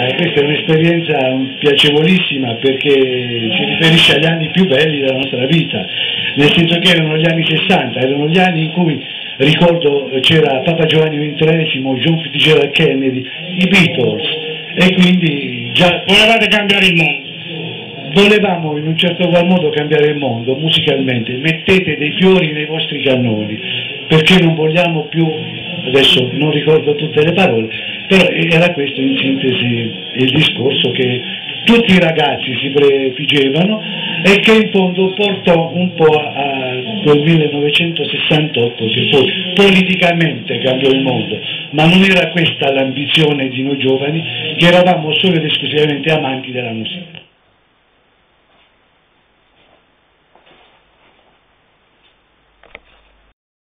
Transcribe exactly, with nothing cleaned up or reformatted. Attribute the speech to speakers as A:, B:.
A: eh, questa è un'esperienza piacevolissima perché si riferisce agli anni più belli della nostra vita, nel senso che erano gli anni sessanta, erano gli anni in cui, ricordo, c'era Papa Giovanni ventitreesimo, John Fitzgerald Kennedy, i Beatles, e quindi già
B: volevate cambiare il mondo.
A: Volevamo in un certo qual modo cambiare il mondo musicalmente, mettete dei fiori nei vostri cannoni, perché non vogliamo più, adesso non ricordo tutte le parole, però era questo in sintesi il discorso che tutti i ragazzi si prefiggevano e che in fondo portò un po' a quel millenovecentosessantotto che poi politicamente cambiò il mondo, ma non era questa l'ambizione di noi giovani, che eravamo solo ed esclusivamente amanti della musica.